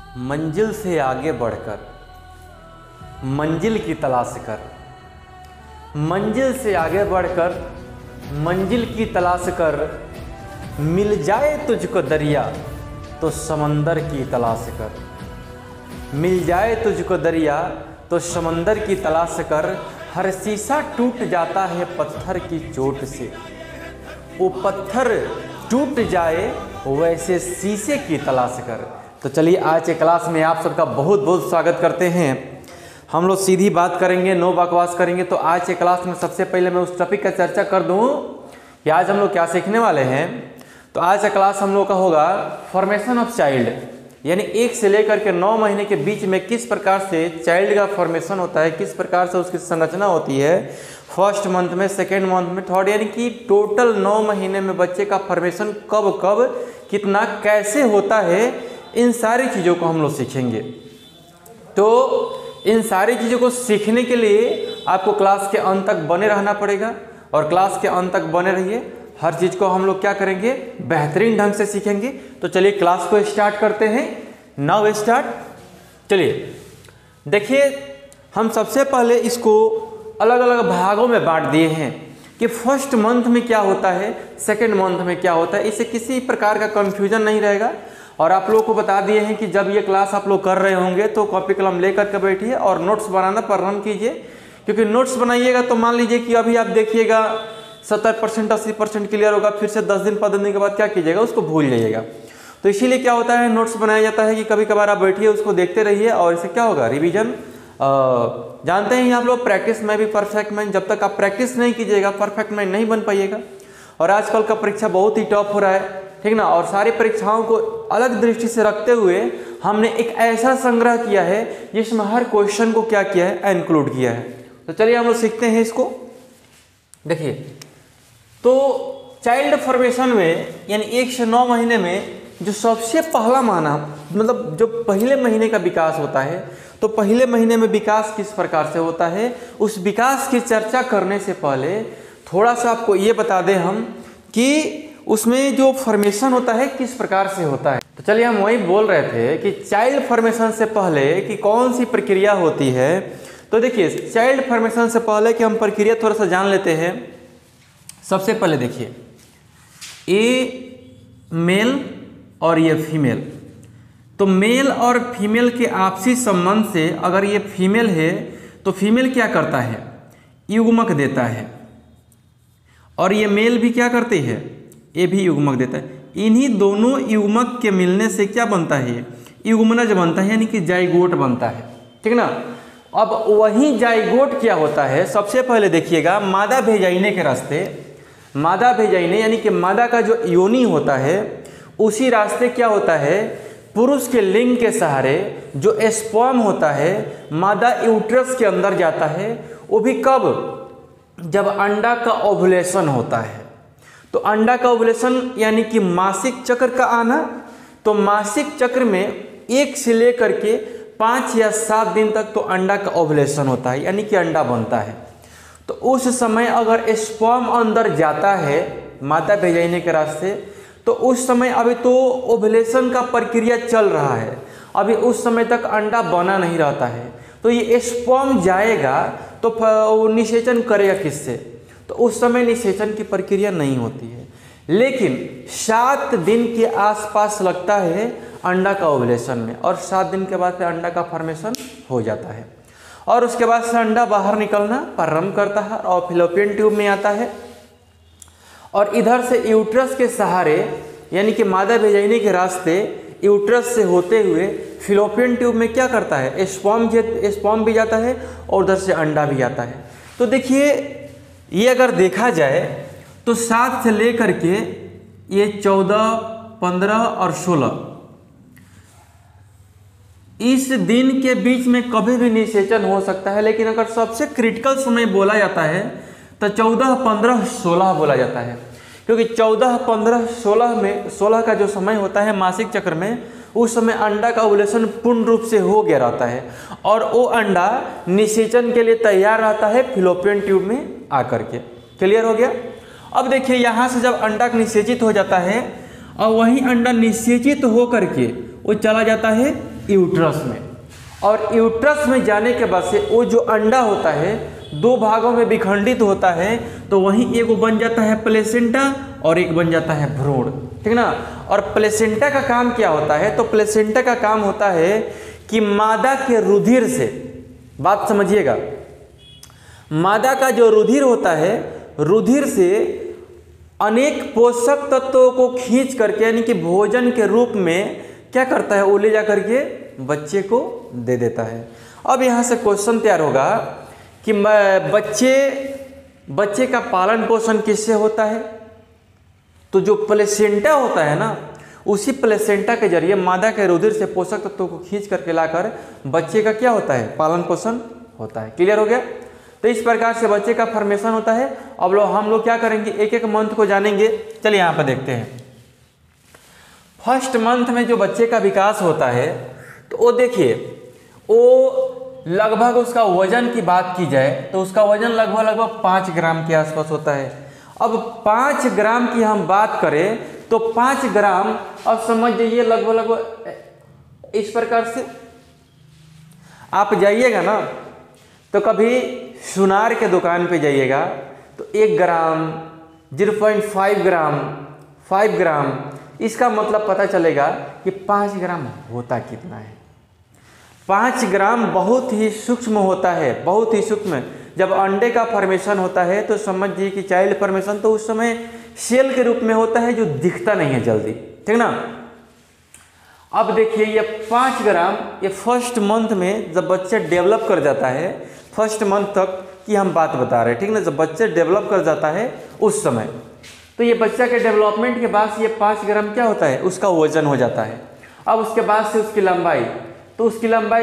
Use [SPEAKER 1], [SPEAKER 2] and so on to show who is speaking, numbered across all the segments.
[SPEAKER 1] मंजिल से आगे बढ़कर मंजिल की तलाश कर, मंजिल से आगे बढ़कर मंजिल की तलाश कर, मिल जाए तुझको दरिया तो समंदर की तलाश कर, मिल जाए तुझको दरिया तो समंदर की तलाश कर। हर शीशा टूट जाता है पत्थर की चोट से, वो पत्थर टूट जाए वैसे शीशे की तलाश कर। तो चलिए आज के क्लास में आप सबका बहुत बहुत स्वागत करते हैं। हम लोग सीधी बात करेंगे, नो बकवास करेंगे। तो आज के क्लास में सबसे पहले मैं उस टॉपिक का चर्चा कर दूं कि आज हम लोग क्या सीखने वाले हैं। तो आज का क्लास हम लोग का होगा फॉर्मेशन ऑफ चाइल्ड, यानी 1 से लेकर के 9 महीने के बीच में किस प्रकार से चाइल्ड का फॉर्मेशन होता है, किस प्रकार से उसकी संरचना होती है, फर्स्ट मंथ में, सेकेंड मंथ में, थर्ड, यानी कि टोटल 9 महीने में बच्चे का फॉर्मेशन कब कब कितना कैसे होता है, इन सारी चीज़ों को हम लोग सीखेंगे। तो इन सारी चीज़ों को सीखने के लिए आपको क्लास के अंत तक बने रहना पड़ेगा और क्लास के अंत तक बने रहिए। हर चीज़ को हम लोग क्या करेंगे, बेहतरीन ढंग से सीखेंगे। तो चलिए क्लास को स्टार्ट करते हैं। Now start. चलिए देखिए, हम सबसे पहले इसको अलग अलग भागों में बांट दिए हैं कि फर्स्ट मंथ में क्या होता है, सेकेंड मंथ में क्या होता है। इससे किसी प्रकार का कन्फ्यूजन नहीं रहेगा। और आप लोगों को बता दिए हैं कि जब ये क्लास आप लोग कर रहे होंगे तो कॉपी कलम लेकर के बैठिए और नोट्स बनाना प्रारंभ कीजिए, क्योंकि नोट्स बनाइएगा तो मान लीजिए कि अभी आप देखिएगा 70% 80% क्लियर होगा, फिर से 10 दिन 15 दिन के बाद क्या कीजिएगा, उसको भूल जाइएगा। तो इसीलिए क्या होता है, नोट्स बनाया जाता है कि कभी कभार आप बैठिए, उसको देखते रहिए और इससे क्या होगा, रिविजन। जानते हैं आप लोग प्रैक्टिस में भी परफेक्ट मैन, जब तक आप प्रैक्टिस नहीं कीजिएगा परफेक्ट मैन नहीं बन पाइएगा। और आजकल का परीक्षा बहुत ही टफ हो रहा है, ठीक ना। और सारी परीक्षाओं को अलग दृष्टि से रखते हुए हमने एक ऐसा संग्रह किया है जिसमें हर क्वेश्चन को क्या किया है, इंक्लूड किया है। तो चलिए हम लोग सीखते हैं इसको। देखिए, तो चाइल्ड फॉर्मेशन में यानी 1 से 9 महीने में जो सबसे पहला महीना, मतलब जो पहले महीने का विकास होता है, तो पहले महीने में विकास किस प्रकार से होता है, उस विकास की चर्चा करने से पहले थोड़ा सा आपको ये बता दें हम कि उसमें जो फॉर्मेशन होता है किस प्रकार से होता है। तो चलिए हम वही बोल रहे थे कि चाइल्ड फॉर्मेशन से पहले कि कौन सी प्रक्रिया होती है। तो देखिए, चाइल्ड फॉर्मेशन से पहले कि हम प्रक्रिया थोड़ा सा जान लेते हैं। सबसे पहले देखिए, ये मेल और ये फीमेल, तो मेल और फीमेल के आपसी संबंध से अगर ये फीमेल है तो फीमेल क्या करता है, युग्मक देता है, और ये मेल भी क्या करती है, ये भी युग्मक देता है। इन्हीं दोनों युग्मक के मिलने से क्या बनता है, युग्मनज बनता है, यानी कि जाइगोट बनता है, ठीक ना। अब वही जाइगोट क्या होता है, सबसे पहले देखिएगा मादा भेजाइने के रास्ते, मादा भेजाइने यानी कि मादा का जो योनि होता है उसी रास्ते क्या होता है, पुरुष के लिंग के सहारे जो स्पर्म होता है मादा यूट्रस के अंदर जाता है। वो भी कब, जब अंडा का ओव्यूलेशन होता है। तो अंडा का ओव्यूलेशन यानी कि मासिक चक्र का आना। तो मासिक चक्र में 1 से लेकर के 5 या 7 दिन तक तो अंडा का ओव्यूलेशन होता है, यानी कि अंडा बनता है। तो उस समय अगर स्पर्म अंदर जाता है मादा भेजाइने के रास्ते, तो उस समय अभी तो ओव्यूलेशन का प्रक्रिया चल रहा है, अभी उस समय तक अंडा बना नहीं रहता है। तो ये स्पर्म जाएगा तो वो निषेचन करेगा किससे, तो उस समय निषेचन की प्रक्रिया नहीं होती है। लेकिन 7 दिन के आसपास लगता है अंडा का ओव्यूलेशन में, और 7 दिन के बाद से अंडा का फॉर्मेशन हो जाता है। और उसके बाद से अंडा बाहर निकलना प्रारंभ करता है और फिलोपियन ट्यूब में आता है। और इधर से यूट्रस के सहारे यानी कि मादा भेजाइने के रास्ते यूट्रस से होते हुए फिलोपियन ट्यूब में क्या करता है, स्पर्म भी जाता है और उधर से अंडा भी आता है। तो देखिए, ये अगर देखा जाए तो 7 से लेकर के ये 14, 15 और 16 इस दिन के बीच में कभी भी निषेचन हो सकता है। लेकिन अगर सबसे क्रिटिकल समय बोला जाता है तो 14, 15, 16 बोला जाता है, क्योंकि 14, 15, 16 में 16 का जो समय होता है मासिक चक्र में, उस समय अंडा का ओव्यूलेशन पूर्ण रूप से हो गया रहता है और वो अंडा निषेचन के लिए तैयार रहता है फिलोपियन ट्यूब में आकर के। क्लियर हो गया। अब देखिए, यहाँ से जब अंडा निषेचित हो जाता है और वही अंडा निषेचित हो करके वो चला जाता है यूट्रस में। और यूट्रस में जाने के बाद से वो जो अंडा होता है दो भागों में विखंडित होता है, तो वहीं एक बन जाता है प्लेसेंटा और एक बन जाता है भ्रूण, ठीक ना। और प्लेसेंटा का काम क्या होता है, तो प्लेसेंटा का काम होता है कि मादा के रुधिर से, बात समझिएगा, मादा का जो रुधिर होता है, रुधिर से अनेक पोषक तत्वों को खींच करके यानी कि भोजन के रूप में क्या करता है, वो ले जा करके बच्चे को दे देता है। अब यहाँ से क्वेश्चन तैयार होगा कि बच्चे का पालन पोषण किससे होता है, तो जो प्लेसेंटा होता है ना, उसी प्लेसेंटा के जरिए मादा के रुधिर से पोषक तत्वों को खींच करके लाकर बच्चे का क्या होता है, पालन पोषण होता है। क्लियर हो गया। तो इस प्रकार से बच्चे का फॉर्मेशन होता है। अब हम लोग क्या करेंगे, एक एक मंथ को जानेंगे। चलिए यहाँ पर देखते हैं। फर्स्ट मंथ में जो बच्चे का विकास होता है, तो वो देखिए, वो लगभग उसका वजन की बात की जाए तो उसका वजन लगभग 5 ग्राम के आसपास होता है। अब 5 ग्राम की हम बात करें तो 5 ग्राम, अब समझ जाइए लगभग इस प्रकार से आप जाइएगा ना, तो कभी सुनार के दुकान पे जाइएगा तो 1 ग्राम, 0.5 ग्राम, 5 ग्राम, इसका मतलब पता चलेगा कि 5 ग्राम होता कितना है। 5 ग्राम बहुत ही सूक्ष्म होता है, बहुत ही सूक्ष्म। जब अंडे का फॉर्मेशन होता है तो समझिए कि चाइल्ड फॉर्मेशन तो उस समय सेल के रूप में होता है जो दिखता नहीं है जल्दी, ठीक ना। अब देखिए ये 5 ग्राम, ये फर्स्ट मंथ में जब बच्चा डेवलप कर जाता है, फर्स्ट मंथ तक की हम बात बता रहे हैं, ठीक ना। जब बच्चा डेवलप कर जाता है उस समय, तो ये बच्चा के डेवलपमेंट के बाद ये 5 ग्राम क्या होता है, उसका वजन हो जाता है। अब उसके बाद से उसकी लंबाई, तो उसकी लंबाई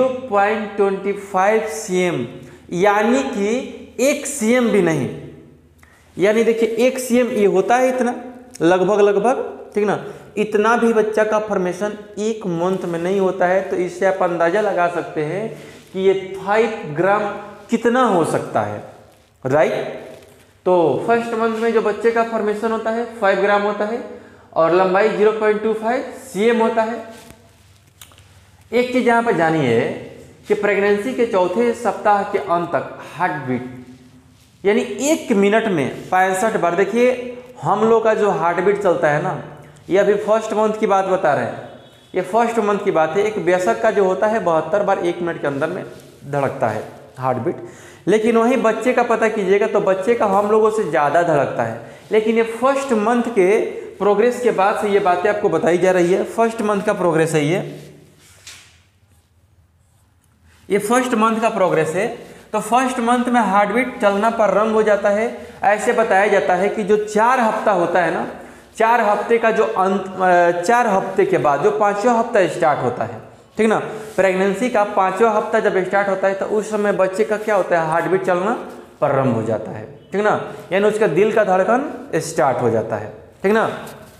[SPEAKER 1] 0.25 cm, यानी कि 1 cm भी नहीं, यानी देखिए 1 cm ये होता है इतना लगभग, ठीक ना। इतना भी बच्चा का फॉर्मेशन 1 मंथ में नहीं होता है। तो इससे आप अंदाजा लगा सकते हैं कि ये 5 ग्राम कितना हो सकता है, राइट। तो फर्स्ट मंथ में जो बच्चे का फॉर्मेशन होता है 5 ग्राम होता है और लंबाई 0.25 cm होता है। एक चीज यहाँ पर जानिए कि प्रेगनेंसी के चौथे सप्ताह के अंत तक हार्ट बीट, यानी 1 मिनट में 65 बार, देखिए हम लोग का जो हार्ट बीट चलता है ना, ये अभी फर्स्ट मंथ की बात बता रहे हैं, ये फर्स्ट मंथ की बात है। एक वयस्क का जो होता है 72 बार 1 मिनट के अंदर में धड़कता है हार्ट बीट, लेकिन वहीं बच्चे का पता कीजिएगा तो बच्चे का हम लोगों से ज़्यादा धड़कता है। लेकिन ये फर्स्ट मंथ के प्रोग्रेस के बाद से ये बातें आपको बताई जा रही है। फर्स्ट मंथ का प्रोग्रेस है ये फर्स्ट मंथ का प्रोग्रेस है। तो फर्स्ट मंथ में हार्ट बीट चलना प्रारंभ हो जाता है। ऐसे बताया जाता है कि जो 4 हफ्ता होता है ना, 4 हफ्ते का जो 4 हफ्ते के बाद जो 5वां हफ्ता स्टार्ट होता है, ठीक ना, प्रेगनेंसी का 5वां हफ्ता जब स्टार्ट होता है तो उस समय बच्चे का क्या होता है, हार्ट बीट चलना प्रारंभ हो जाता है, ठीक ना, यानी उसका दिल का धड़कन स्टार्ट हो जाता है, ठीक ना।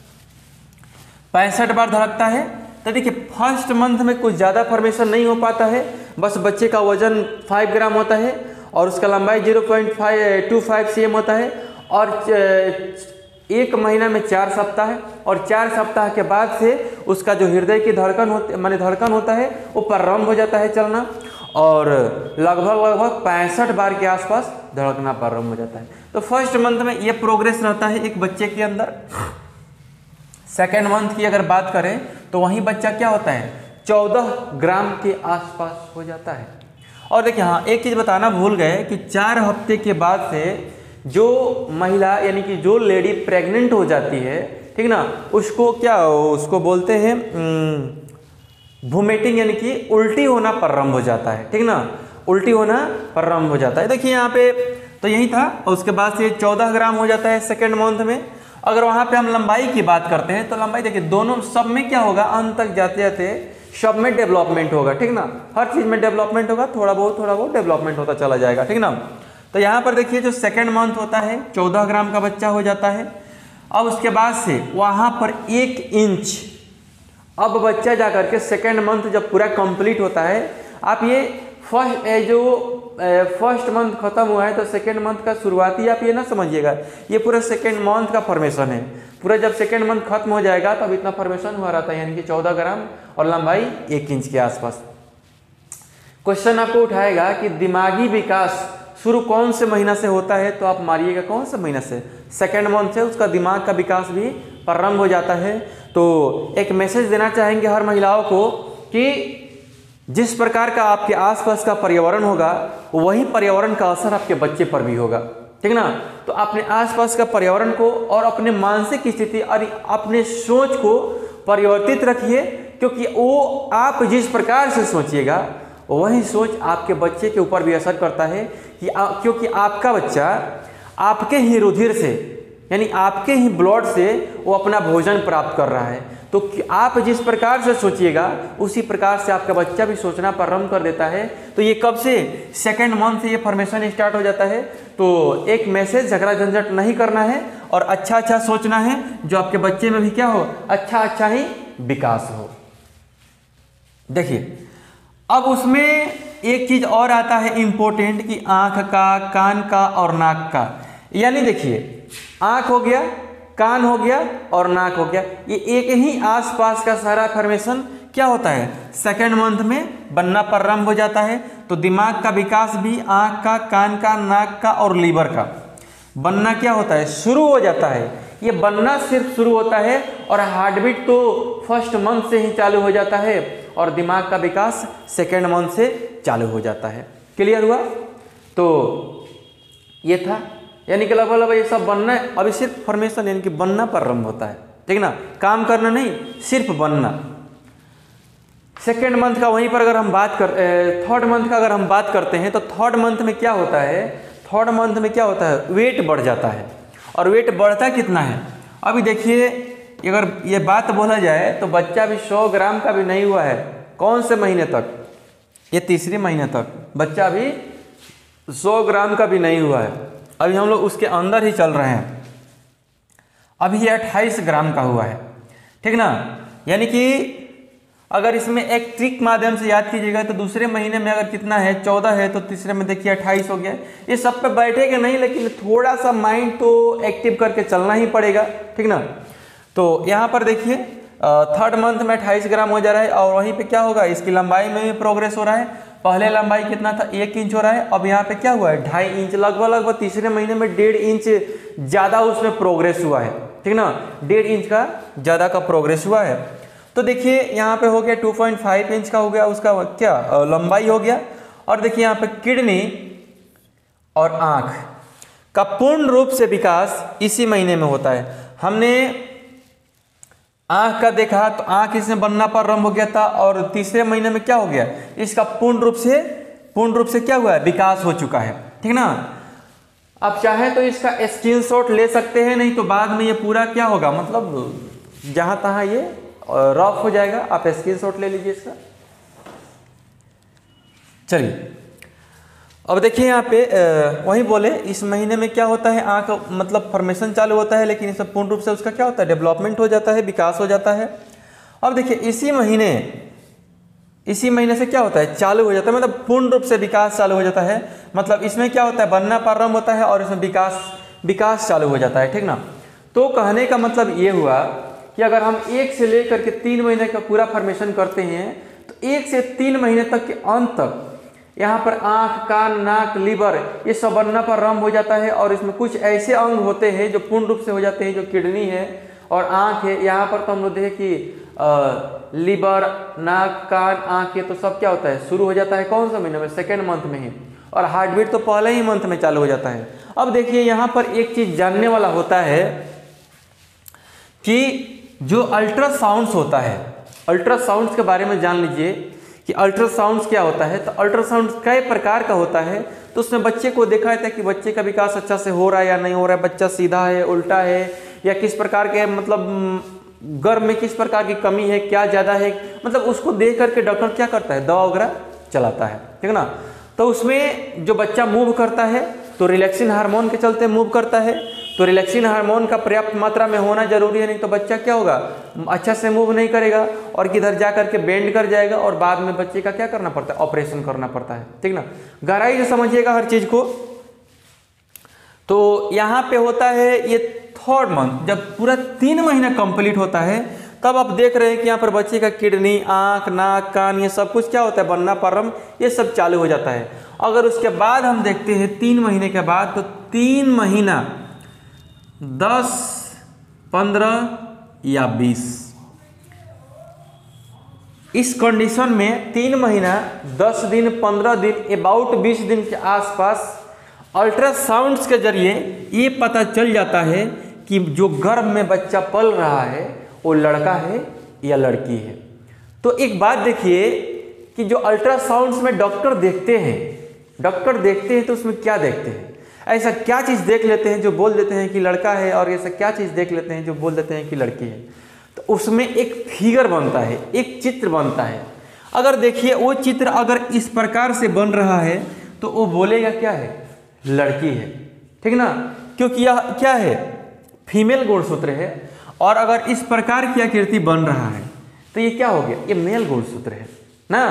[SPEAKER 1] 65 बार धड़कता है। तो देखिए फर्स्ट मंथ में कुछ ज़्यादा फॉर्मेशन नहीं हो पाता है, बस बच्चे का वजन 5 ग्राम होता है और उसका लंबाई 0.25 cm होता है और 1 महीना में 4 सप्ताह है और 4 सप्ताह के बाद से उसका जो हृदय की धड़कन धड़कन होता है वो प्रारंभ हो जाता है चलना और लगभग 65 बार के आसपास धड़कना प्रारंभ हो जाता है। तो फर्स्ट मंथ में ये प्रोग्रेस रहता है एक बच्चे के अंदर। सेकेंड मंथ की अगर बात करें तो वहीं बच्चा क्या होता है, 14 ग्राम के आसपास हो जाता है। और देखिए हाँ, एक चीज़ बताना भूल गए कि 4 हफ्ते के बाद से जो महिला यानी कि जो लेडी प्रेग्नेंट हो जाती है, ठीक ना, उसको बोलते हैं वोमिटिंग, यानी कि उल्टी होना प्रारंभ हो जाता है, ठीक ना, उल्टी होना प्रारंभ हो जाता है। देखिए यहाँ पे तो यही था और उसके बाद से 14 ग्राम हो जाता है सेकेंड मंथ में। अगर वहाँ पे हम लंबाई की बात करते हैं तो लंबाई देखिए दोनों सब में क्या होगा, अंत तक जाते जाते सब में डेवलपमेंट होगा, ठीक ना, हर चीज़ में डेवलपमेंट होगा, थोड़ा बहुत डेवलपमेंट होता चला जाएगा, ठीक ना। तो यहाँ पर देखिए जो सेकेंड मंथ होता है 14 ग्राम का बच्चा हो जाता है। अब उसके बाद से वहाँ पर 1 इंच, अब बच्चा जा करके सेकेंड मंथ जब पूरा कंप्लीट होता है, आप ये फर्स्ट मंथ खत्म हुआ है तो सेकेंड मंथ का शुरुआती आप ये ना समझिएगा, ये पूरा सेकेंड मंथ का फॉर्मेशन है। पूरा जब सेकेंड मंथ खत्म हो जाएगा तब इतना फॉर्मेशन हुआ रहता है, यानी कि 14 ग्राम और लंबाई 1 इंच के आसपास। क्वेश्चन आपको उठाएगा कि दिमागी विकास शुरू कौन से महीना से होता है, तो आप मारिएगा कौन से महीना से, सेकेंड मंथ से उसका दिमाग का विकास भी प्रारंभ हो जाता है। तो एक मैसेज देना चाहेंगे हर महिलाओं को कि जिस प्रकार का आपके आसपास का पर्यावरण होगा वही पर्यावरण का असर आपके बच्चे पर भी होगा, ठीक ना। तो अपने आसपास का पर्यावरण को और अपने मानसिक स्थिति और अपने सोच को परिवर्तित रखिए, क्योंकि वो आप जिस प्रकार से सोचिएगा वही सोच आपके बच्चे के ऊपर भी असर करता है। क्योंकि आपका बच्चा आपके ही रुधिर से, यानी आपके ही ब्लड से वो अपना भोजन प्राप्त कर रहा है। तो आप जिस प्रकार से सोचिएगा उसी प्रकार से आपका बच्चा भी सोचना प्रारंभ कर देता है। तो ये कब से, सेकेंड मंथ से ये फॉर्मेशन स्टार्ट हो जाता है। तो एक मैसेज, झगड़ा झंझट नहीं करना है और अच्छा अच्छा सोचना है, जो आपके बच्चे में भी क्या हो, अच्छा ही विकास हो। देखिए अब उसमें एक चीज और आता है इंपॉर्टेंट, कि आंख का, कान का और नाक का। यानी देखिए आंख हो गया, कान हो गया और नाक हो गया, ये एक ही आसपास का सारा फॉर्मेशन क्या होता है, सेकेंड मंथ में बनना प्रारंभ हो जाता है। तो दिमाग का विकास भी आंख का, कान का, नाक का और लीवर का बनना क्या होता है, शुरू हो जाता है। ये बनना सिर्फ शुरू होता है और हार्टबीट तो फर्स्ट मंथ से ही चालू हो जाता है और दिमाग का विकास सेकेंड मंथ से चालू हो जाता है। क्लियर हुआ। तो ये था, यानी कि लगभग ये सब बनना है, अभी सिर्फ फॉर्मेशन यानी कि बनना प्रारंभ होता है, ठीक ना, काम करना नहीं, सिर्फ बनना। सेकेंड मंथ का वहीं पर अगर हम बात कर, थर्ड मंथ का अगर हम बात करते हैं तो थर्ड मंथ में क्या होता है, थर्ड मंथ में क्या होता है, वेट बढ़ जाता है। और वेट बढ़ता कितना है, अभी देखिए अगर ये बात बोला जाए तो बच्चा भी 100 ग्राम का भी नहीं हुआ है। कौन से महीने तक, ये तीसरे महीने तक बच्चा भी 100 ग्राम का भी नहीं हुआ है। अभी हम लोग उसके अंदर ही चल रहे हैं। अभी ये 28 ग्राम का हुआ है, ठीक ना। यानी कि अगर इसमें एक ट्रिक माध्यम से याद कीजिएगा तो दूसरे महीने में अगर कितना है, 14 है, तो तीसरे में देखिए 28 हो गया। ये सब पे बैठेगा नहीं, लेकिन थोड़ा सा माइंड तो एक्टिव करके चलना ही पड़ेगा, ठीक ना। तो यहाँ पर देखिए थर्ड मंथ में 28 ग्राम हो जा रहा है और वहीं पे क्या होगा, इसकी लंबाई में भी प्रोग्रेस हो रहा है। पहले लंबाई कितना था, 1 इंच हो रहा है, अब यहाँ पे क्या हुआ है, 2.5 इंच, लगभग तीसरे महीने में 1.5 इंच ज़्यादा उसमें प्रोग्रेस हुआ है, ठीक ना। 1.5 इंच का ज़्यादा का प्रोग्रेस हुआ है। तो देखिए यहाँ पे हो गया 2.5 इंच का हो गया उसका क्या लंबाई हो गया। और देखिए यहाँ पे किडनी और आँख का पूर्ण रूप से विकास इसी महीने में होता है। हमने आँख का देखा तो आँख इसमें बनना प्रारंभ हो गया था और तीसरे महीने में क्या हो गया, इसका पूर्ण रूप से क्या हुआ है, विकास हो चुका है, ठीक ना। आप चाहे तो इसका स्क्रीनशॉट ले सकते हैं, नहीं तो बाद में ये पूरा क्या होगा, मतलब जहाँ तहाँ ये रफ हो जाएगा, आप स्क्रीनशॉट ले लीजिए इसका। चलिए अब देखिए यहाँ पे वही बोले इस महीने में क्या होता है, आँख मतलब फॉर्मेशन चालू होता है, लेकिन इसमें पूर्ण रूप से उसका क्या होता है, डेवलपमेंट हो जाता है, विकास हो जाता है। अब देखिए इसी महीने से क्या होता है, चालू हो जाता है, मतलब पूर्ण रूप से विकास चालू हो जाता है। मतलब इसमें क्या होता है, बनना प्रारंभ होता है और इसमें विकास चालू हो जाता है, ठीक ना। तो कहने का मतलब ये हुआ कि अगर हम 1 से लेकर के 3 महीने का पूरा फॉर्मेशन करते हैं तो 1 से 3 महीने तक के अंत तक यहाँ पर आँख, कान, नाक, लीवर ये सब बनना प्रारंभ हो जाता है। और इसमें कुछ ऐसे अंग होते हैं जो पूर्ण रूप से हो जाते हैं, जो किडनी है और आँख है। यहाँ पर तो हम लोग देखें कि लीवर, नाक, कान, आँख ये तो सब क्या होता है, शुरू हो जाता है कौन सा महीने में, सेकेंड मंथ में ही। और हार्ट बीट तो पहले ही मंथ में चालू हो जाता है। अब देखिए यहाँ पर एक चीज़ जानने वाला होता है कि जो अल्ट्रासाउंड्स होता है, अल्ट्रासाउंड्स के बारे में जान लीजिए कि अल्ट्रासाउंड्स क्या होता है। तो अल्ट्रासाउंड कई प्रकार का होता है। तो उसमें बच्चे को देखा जाता है कि बच्चे का विकास अच्छा से हो रहा है या नहीं हो रहा है, बच्चा सीधा है, उल्टा है, या किस प्रकार के मतलब गर्भ में किस प्रकार की कमी है, क्या ज़्यादा है, मतलब उसको देख करके डॉक्टर क्या करता है, दवा वगैरह चलाता है, ठीक ना। तो उसमें जो बच्चा मूव करता है तो रिलैक्सिन हार्मोन के चलते मूव करता है। तो रिलैक्सिन हार्मोन का पर्याप्त मात्रा में होना जरूरी है, नहीं तो बच्चा क्या होगा, अच्छा से मूव नहीं करेगा और किधर जा करके बेंड कर जाएगा और बाद में बच्चे का क्या करना पड़ता है, ऑपरेशन करना पड़ता है। ठीक ना, गहराई से समझिएगा हर चीज को। तो यहाँ पे होता है ये 3rd मंथ, जब पूरा 3 महीना कंप्लीट होता है तब आप देख रहे हैं कि यहाँ पर बच्चे का किडनी, आँख, नाक, कान, ये सब कुछ क्या होता है, बनना, प्रारंभ, ये सब चालू हो जाता है। अगर उसके बाद हम देखते हैं 3 महीने के बाद, तो 3 महीना 10, 15 या 20, इस कंडीशन में 3 महीना 10 दिन 15 दिन अबाउट 20 दिन के आसपास अल्ट्रासाउंड्स के जरिए ये पता चल जाता है कि जो गर्भ में बच्चा पल रहा है वो लड़का है या लड़की है। तो एक बात देखिए कि जो अल्ट्रासाउंड्स में डॉक्टर देखते हैं तो उसमें क्या देखते हैं, ऐसा क्या चीज़ देख लेते हैं जो बोल देते हैं कि लड़का है, और ऐसा क्या चीज़ देख लेते हैं जो बोल देते हैं कि लड़की है। तो उसमें एक फिगर बनता है, एक चित्र बनता है। अगर देखिए वो चित्र अगर इस प्रकार से बन रहा है तो वो बोलेगा क्या है, लड़की है। ठीक ना, क्योंकि यह क्या है, फीमेल गुणसूत्र है। और अगर इस प्रकार की आकृति बन रहा है तो ये क्या हो गया, ये मेल गुणसूत्र है ना,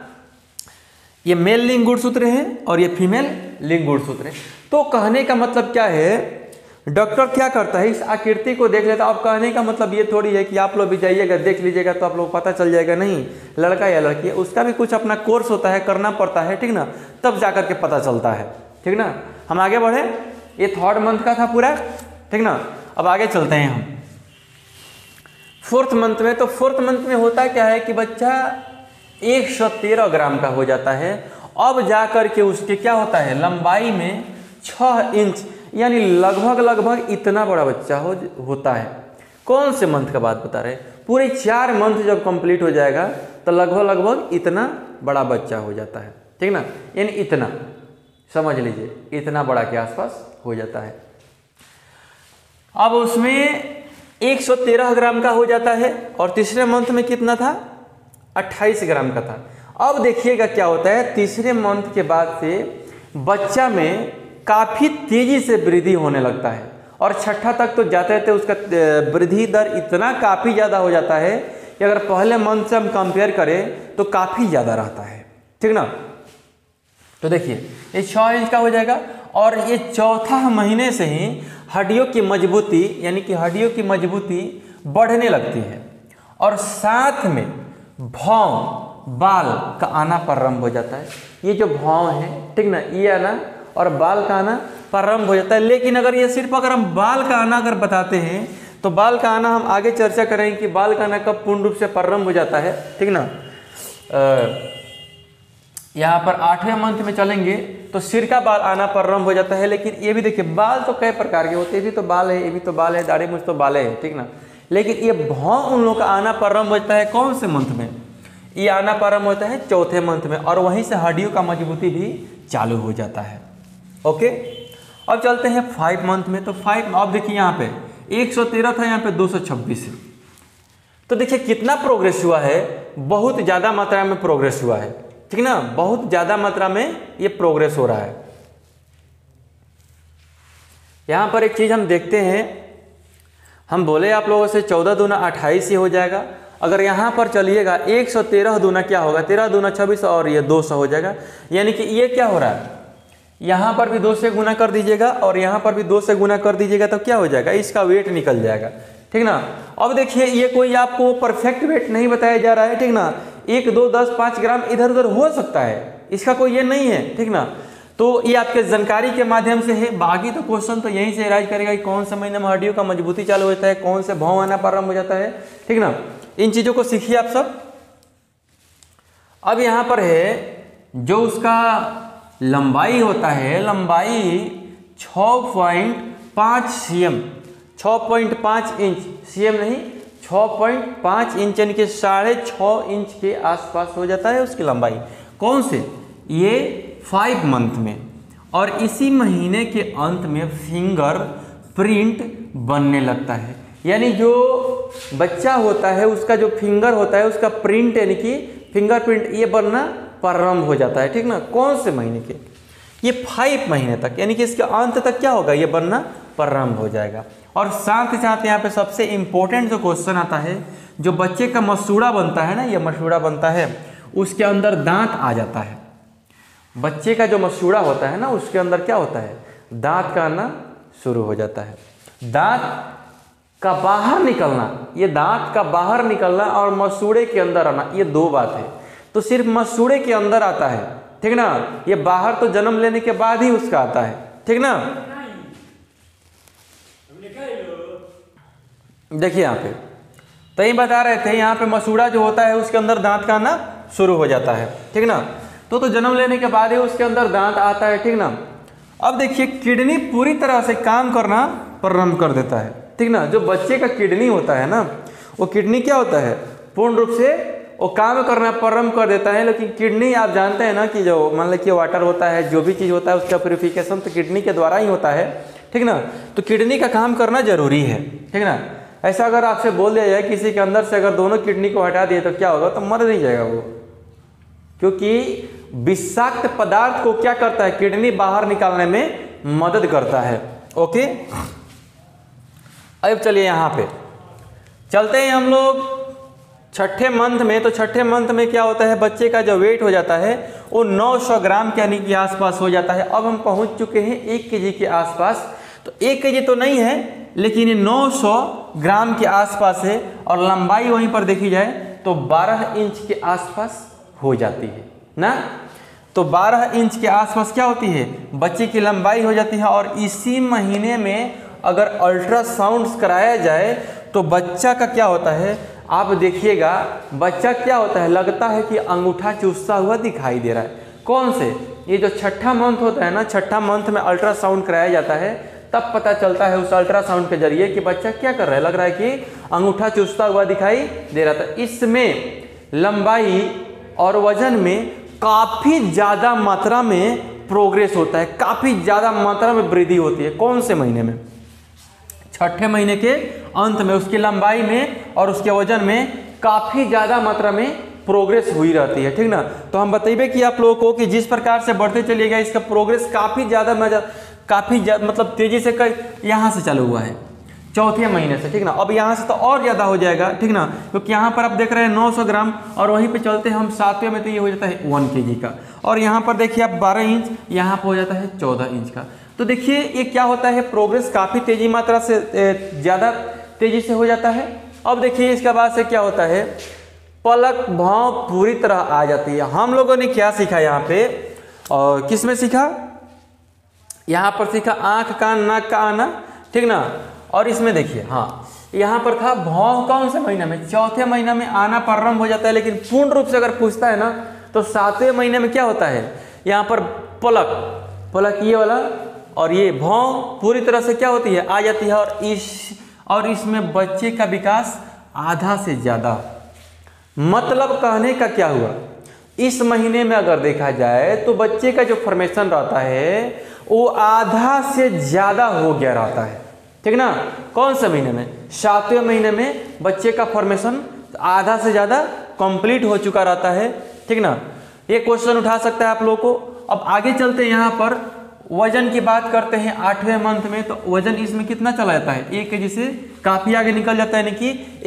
[SPEAKER 1] ये मेल लिंग गुणसूत्र है और ये फीमेल लिंग गुणसूत्र है। तो कहने का मतलब क्या है, डॉक्टर क्या करता है, इस आकृति को देख लेता है। अब कहने का मतलब ये थोड़ी है कि आप लोग भी जाइएगा देख लीजिएगा तो आप लोग पता चल जाएगा, नहीं, लड़का या लड़की है, उसका भी कुछ अपना कोर्स होता है, करना पड़ता है। ठीक ना, तब जा करके पता चलता है। ठीक ना, हम आगे बढ़े, ये 3rd मंथ का था पूरा। ठीक ना, अब आगे चलते हैं हम 4th मंथ में। तो 4th मंथ में होता क्या है कि बच्चा 113 ग्राम का हो जाता है। अब जा कर के उसके क्या होता है, लंबाई में 6 इंच, यानी लगभग इतना बड़ा बच्चा होता है। कौन से मंथ का बात बता रहे हैं, पूरे 4 मंथ जब कंप्लीट हो जाएगा तो लगभग इतना बड़ा बच्चा हो जाता है। ठीक ना, यानी इतना समझ लीजिए, इतना बड़ा के आसपास हो जाता है। अब उसमें 113 ग्राम का हो जाता है और तीसरे मंथ में कितना था, 28 ग्राम का था। अब देखिएगा क्या होता है, तीसरे मंथ के बाद से बच्चा में काफ़ी तेज़ी से वृद्धि होने लगता है और 6ठा तक तो जाते उसका वृद्धि दर इतना काफ़ी ज़्यादा हो जाता है कि अगर पहले मंथ से हम कंपेयर करें तो काफ़ी ज़्यादा रहता है। ठीक ना, तो देखिए ये 6 इंच का हो जाएगा और ये 4था महीने से ही हड्डियों की मजबूती, यानी कि हड्डियों की मजबूती बढ़ने लगती है और साथ में भौं, बाल का आना प्रारंभ हो जाता है। ये जो भौं है, ठीक ना, ये आना और बाल का आना प्रारंभ हो जाता है। लेकिन अगर ये सिर्फ अगर हम बाल का आना अगर बताते हैं तो बाल का आना हम आगे चर्चा करेंगे कि बाल का आना कब पूर्ण रूप से प्रारंभ हो जाता है। ठीक ना, यहाँ पर 8वें मंथ में चलेंगे तो सिर का बाल आना प्रारंभ हो जाता है। लेकिन ये भी देखिए, बाल तो कई प्रकार के होते हैं, ये भी तो बाल है, ये भी तो बाल है, दाढ़ी मूंछ तो बाल है। ठीक ना, लेकिन ये भौं उन लोगों का आना प्रारंभ होता है कौन से मंथ में, ये आना प्रारंभ होता है 4थे मंथ में और वहीं से हड्डियों का मजबूती भी चालू हो जाता है। ओके, अब चलते हैं 5 मंथ में। तो 5, अब देखिए यहाँ पे 113 था, यहाँ पे 226 है। तो देखिए कितना प्रोग्रेस हुआ है, बहुत ज़्यादा मात्रा में प्रोग्रेस हुआ है। ठीक ना, बहुत ज़्यादा मात्रा में ये प्रोग्रेस हो रहा है। यहाँ पर एक चीज़ हम देखते हैं, हम बोले आप लोगों से 14 दूना 28 ही हो जाएगा। अगर यहाँ पर चलिएगा 113 दूना क्या होगा, 13 दूना 26 और ये 200 हो जाएगा। यानी कि ये क्या हो रहा है, यहाँ पर भी 2 से गुना कर दीजिएगा और यहाँ पर भी 2 से गुना कर दीजिएगा तो क्या हो जाएगा, इसका वेट निकल जाएगा। ठीक ना, अब देखिए ये कोई आपको परफेक्ट वेट नहीं बताया जा रहा है। ठीक ना, 1, 2, 10, 5 ग्राम इधर उधर हो सकता है, इसका कोई ये नहीं है। ठीक ना, तो ये आपके जानकारी के माध्यम से है। बाकी तो क्वेश्चन तो यहीं से राइज करेगा कि कौन से महीने में हड्डियों का मजबूती चालू होता है, कौन से भौं आना प्रारंभ हो जाता है। ठीक ना, इन चीज़ों को सीखिए आप सब। अब यहाँ पर है जो उसका लंबाई होता है, लंबाई 6.5 cm, 6.5 इंच, cm नहीं 6.5 इंच, यानी कि 6.5 इंच के आसपास हो जाता है उसकी लंबाई। कौन से, ये 5 मंथ में। और इसी महीने के अंत में फिंगर प्रिंट बनने लगता है, यानी जो बच्चा होता है उसका जो फिंगर होता है उसका प्रिंट, यानी कि फिंगरप्रिंट, ये बनना प्रारंभ हो जाता है। ठीक ना, कौन से महीने के, ये 5 महीने तक, यानी कि इसके अंत तक क्या होगा, ये बनना प्रारंभ हो जाएगा। और साथ ही साथ यहाँ पे सबसे इम्पोर्टेंट जो क्वेश्चन आता है, जो बच्चे का मसूड़ा बनता है ना, ये मसूड़ा बनता है, उसके अंदर दांत आ जाता है। बच्चे का जो मसूड़ा होता है ना, उसके अंदर क्या होता है, दांत का आना शुरू हो जाता है। दांत का बाहर निकलना, ये दांत का बाहर निकलना और मसूड़े के अंदर आना, ये दो बात है। तो सिर्फ मसूड़े के अंदर आता है, ठीक ना, ये बाहर तो जन्म लेने के बाद ही उसका आता है, ठीक ना। देखिए यहाँ पे तो ये बता रहे थे, यहाँ पे मसूड़ा जो होता है उसके अंदर दांत का आना शुरू हो जाता है, ठीक ना। तो जन्म लेने के बाद ही उसके अंदर दांत आता है, ठीक ना। अब देखिए किडनी पूरी तरह से काम करना प्रारंभ कर देता है, ठीक ना। जो बच्चे का किडनी होता है ना, वो किडनी क्या होता है, पूर्ण रूप से वो काम करना प्रारंभ कर देता है। लेकिन किडनी आप जानते हैं ना कि जो मान लीजिए वाटर होता है, जो भी चीज़ होता है उसका प्यूरिफिकेशन तो किडनी के द्वारा ही होता है, ठीक ना। तो किडनी का काम करना जरूरी है, ठीक ना। ऐसा अगर आपसे बोल दिया जाए किसी के अंदर से अगर दोनों किडनी को हटा दिए तो क्या होगा, तो मर नहीं जाएगा वो, क्योंकि विषाक्त पदार्थ को क्या करता है, किडनी बाहर निकालने में मदद करता है। ओके, अब चलिए यहाँ पे चलते हैं हम लोग छठे मंथ में। तो छठे मंथ में क्या होता है, बच्चे का जो वेट हो जाता है वो 900 ग्राम के यानी कि आसपास हो जाता है। अब हम पहुँच चुके हैं 1 केजी के आसपास। तो 1 केजी तो नहीं है, लेकिन ये 900 ग्राम के आसपास है। और लंबाई वहीं पर देखी जाए तो 12 इंच के आसपास हो जाती है ना। तो 12 इंच के आसपास क्या होती है, बच्चे की लंबाई हो जाती है। और इसी महीने में अगर अल्ट्रासाउंड कराया जाए तो बच्चा का क्या होता है, आप देखिएगा बच्चा क्या होता है, लगता है कि अंगूठा चूसता हुआ दिखाई दे रहा है। कौन से, ये जो छठा मंथ होता है ना, छठा मंथ में अल्ट्रासाउंड कराया जाता है, तब पता चलता है उस अल्ट्रासाउंड के जरिए कि बच्चा क्या कर रहा है, लग रहा है कि अंगूठा चूसता हुआ दिखाई दे रहा था। इसमें लंबाई और वजन में काफ़ी ज़्यादा मात्रा में प्रोग्रेस होता है, काफ़ी ज़्यादा मात्रा में वृद्धि होती है। कौन से महीने में, छठे महीने के अंत में उसकी लंबाई में और उसके वजन में काफ़ी ज़्यादा मात्रा में प्रोग्रेस हुई रहती है, ठीक ना। तो हम बताइए कि आप लोगों को कि जिस प्रकार से बढ़ते चलिएगा इसका प्रोग्रेस काफ़ी ज़्यादा मतलब तेज़ी से यहाँ से चालू हुआ है चौथे महीने से, ठीक ना। अब यहाँ से तो और ज़्यादा हो जाएगा, ठीक ना, क्योंकि यहाँ पर आप देख रहे हैं 900 ग्राम और वहीं पे चलते हैं हम 7वें में तो ये हो जाता है 1 केजी का। और यहाँ पर देखिए आप 12 इंच, यहाँ पर हो जाता है 14 इंच का। तो देखिए ये क्या होता है, प्रोग्रेस काफ़ी तेज़ी मात्रा से ज़्यादा तेज़ी से हो जाता है। अब देखिए इसके बाद से क्या होता है, पलक भाव पूरी तरह आ जाती है। हम लोगों ने क्या सीखा यहाँ पे, और किस में सीखा, यहाँ पर सीखा आँख कान नाक का आना, ठीक ना। और इसमें देखिए हाँ, यहाँ पर था भाव कौन से महीने में, चौथे महीने में आना प्रारंभ हो जाता है। लेकिन पूर्ण रूप से अगर पूछता है ना तो 7वें महीने में क्या होता है, यहाँ पर पलक ये वाला और ये भाव पूरी तरह से क्या होती है, आ जाती है। और इसमें बच्चे का विकास आधा से ज़्यादा, मतलब कहने का क्या हुआ, इस महीने में अगर देखा जाए तो बच्चे का जो फॉर्मेशन रहता है वो आधा से ज़्यादा हो गया रहता है, ठीक ना। कौन से महीने में, 7वें महीने में बच्चे का फॉर्मेशन आधा से ज़्यादा कंप्लीट हो चुका रहता है, ठीक ना। ये क्वेश्चन उठा सकता है आप लोगों को। अब आगे चलते हैं, यहाँ पर वजन की बात करते हैं 8वें मंथ में। तो वजन इसमें कितना चला जाता है, 1 केजी से काफ़ी आगे निकल जाता है, यानी कि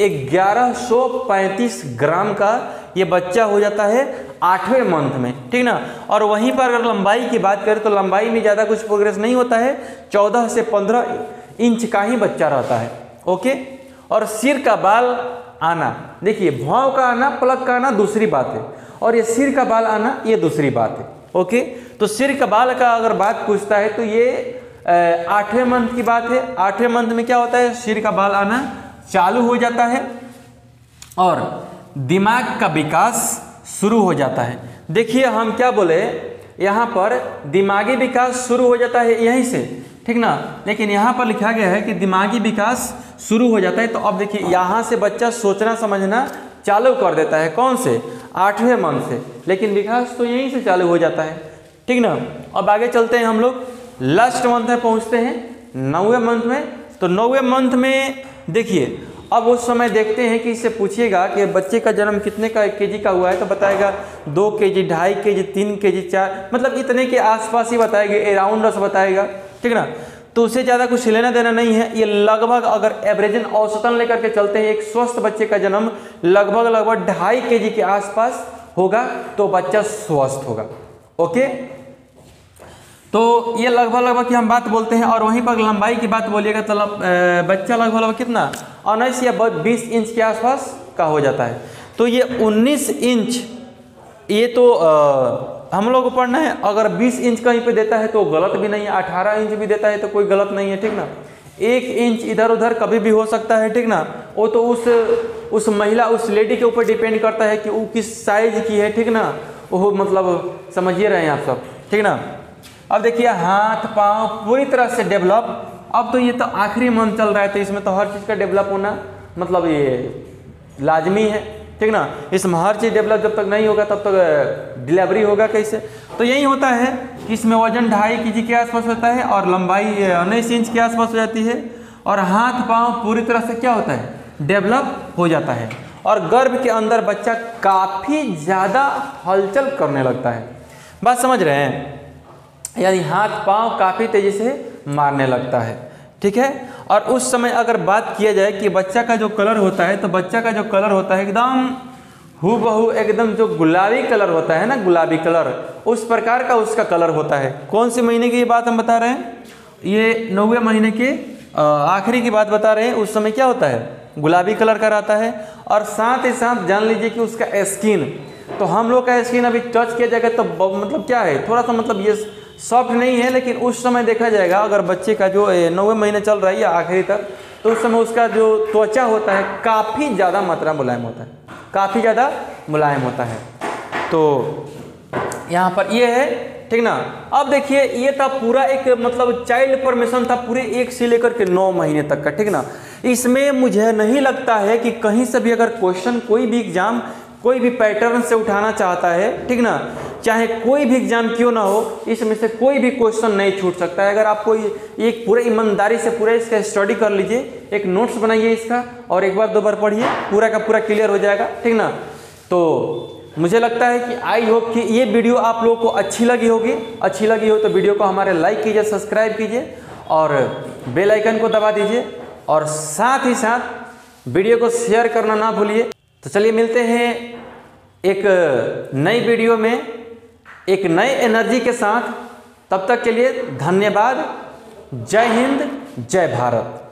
[SPEAKER 1] 1135 ग्राम का ये बच्चा हो जाता है 8वें मंथ में, ठीक ना। और वहीं पर अगर लंबाई की बात करें तो लंबाई में ज़्यादा कुछ प्रोग्रेस नहीं होता है, 14 से 15 इंच का ही बच्चा रहता है। ओके, और सिर का बाल आना, देखिए भाव का आना, पलक का आना दूसरी बात है, और ये सिर का बाल आना ये दूसरी बात है। ओके, तो सिर का बाल का अगर बात पूछता है तो ये 8वें मंथ की बात है। 8वें मंथ में क्या होता है, सिर का बाल आना चालू हो जाता है और दिमाग का विकास शुरू हो जाता है। देखिए हम क्या बोले, यहाँ पर दिमागी विकास शुरू हो जाता है यहीं से, ठीक ना। लेकिन यहाँ पर लिखा गया है कि दिमागी विकास शुरू हो जाता है। तो अब देखिए यहाँ से बच्चा सोचना समझना चालू कर देता है, कौन से, 8वें मंथ से, लेकिन विकास तो यहीं से चालू हो जाता है, ठीक ना। अब आगे चलते हैं हम लोग, लास्ट मंथ में पहुँचते हैं 9वें मंथ में। तो 9वें मंथ में देखिए अब उस समय देखते हैं कि इससे पूछिएगा कि बच्चे का जन्म कितने का 1 केजी का हुआ है, तो बताएगा 2 केजी, 2.5 केजी, 3 केजी, 4, मतलब इतने के आसपास ही बताएगा, अराउंड बताएगा, ठीक ना। तो उससे ज़्यादा कुछ लेना देना नहीं है। ये लगभग अगर एवरेजन औसतन लेकर के चलते हैं, एक स्वस्थ बच्चे का जन्म लगभग 2.5 kg के आसपास होगा तो बच्चा स्वस्थ होगा। ओके, तो ये लगभग की हम बात बोलते हैं। और वहीं पर लंबाई की बात बोलिएगा तो बच्चा लगभग कितना 19 या 20 इंच के आसपास का हो जाता है। तो ये 19 इंच, ये तो हम लोग को पढ़ना है। अगर 20 इंच कहीं पे देता है तो गलत भी नहीं है, 18 इंच भी देता है तो कोई गलत नहीं है, ठीक ना। 1 इंच इधर उधर कभी भी हो सकता है, ठीक ना। वो तो उस महिला, उस लेडी के ऊपर डिपेंड करता है कि वो किस साइज की है, ठीक ना। वो मतलब समझिए रहे हैं आप सब, ठीक ना। अब देखिए हाथ पाँव पूरी तरह से डेवलप। अब तो ये तो आखिरी मंथ चल रहा है, तो इसमें तो हर चीज़ का डेवलप होना मतलब ये लाजमी है, ठीक ना। इसमें हर चीज़ डेवलप जब तक नहीं होगा तब तक डिलीवरी होगा कैसे। तो यही होता है कि इसमें वजन 2.5 kg के आसपास होता है और लंबाई 19 इंच के आसपास हो जाती है। और हाथ पाँव पूरी तरह से क्या होता है, डेवलप हो जाता है। और गर्भ के अंदर बच्चा काफ़ी ज़्यादा हलचल करने लगता है। बात समझ रहे हैं, यानी हाथ पाँव काफ़ी तेज़ी से मारने लगता है, ठीक है। और उस समय अगर बात किया जाए कि बच्चा का जो कलर होता है, तो बच्चा का जो कलर होता है एकदम हूबहू, एकदम जो गुलाबी कलर होता है ना, गुलाबी कलर, उस प्रकार का उसका कलर होता है। कौन से महीने की ये बात हम बता रहे हैं, ये 9वें महीने के आखिरी की बात बता रहे हैं। उस समय क्या होता है, गुलाबी कलर का रहता है। और साथ ही साथ जान लीजिए कि उसका स्किन, तो हम लोग का स्किन अभी टच किया जाएगा तो मतलब क्या है, थोड़ा सा मतलब ये सॉफ्ट नहीं है, लेकिन उस समय देखा जाएगा अगर बच्चे का जो 9वें महीने चल रहा है या आखिरी तक, तो उस समय उसका जो त्वचा होता है काफ़ी ज़्यादा मात्रा मुलायम होता है, काफ़ी ज़्यादा मुलायम होता है। तो यहाँ पर ये है, ठीक ना। अब देखिए ये था पूरा एक मतलब चाइल्ड फॉर्मेशन था पूरे 1 से लेकर के 9 महीने तक का, ठीक ना। इसमें मुझे नहीं लगता है कि कहीं से भी अगर क्वेश्चन कोई भी एग्जाम कोई भी पैटर्न से उठाना चाहता है, ठीक ना, चाहे कोई भी एग्जाम क्यों ना हो, इसमें से कोई भी क्वेश्चन नहीं छूट सकता है। अगर आपको एक पूरे ईमानदारी से पूरा इसका स्टडी कर लीजिए, एक नोट्स बनाइए इसका और एक बार 2 बार पढ़िए, पूरा का पूरा क्लियर हो जाएगा, ठीक ना। तो मुझे लगता है कि आई होप कि ये वीडियो आप लोगों को अच्छी लगी होगी। अच्छी लगी हो तो वीडियो को हमारे लाइक कीजिए, सब्सक्राइब कीजिए और बेल आइकन को दबा दीजिए, और साथ ही साथ वीडियो को शेयर करना ना भूलिए। तो चलिए मिलते हैं एक नई वीडियो में एक नए एनर्जी के साथ। तब तक के लिए धन्यवाद। जय हिंद, जय भारत।